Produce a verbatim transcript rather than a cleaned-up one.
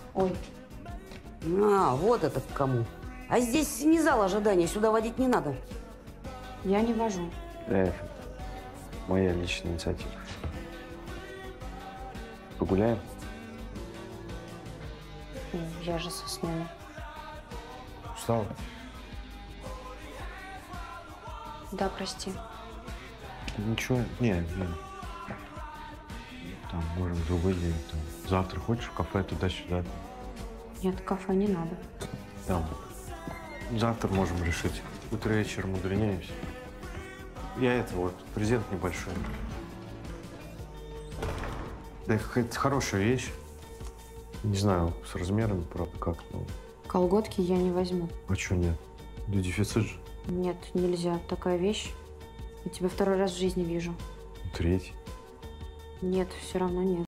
Ой. А, вот это к кому. А здесь не зал ожидания, сюда водить не надо. Я не вожу. Э, моя личная инициатива. Погуляем? Я же со смены. Устала? Да, прости. Ничего, не, не. Там, можем в другой день. Там, завтра хочешь в кафе туда-сюда? Нет, кафе не надо. Там. Завтра можем решить. Утро вечером удлиняемся. Я это вот, презент небольшой. Да, какая-то хорошая вещь. Не знаю, с размерами, правда, как, но... Колготки я не возьму. А что нет? Да дефицит же. Нет, нельзя. Такая вещь. Я тебя второй раз в жизни вижу. Третий. Нет, все равно нет.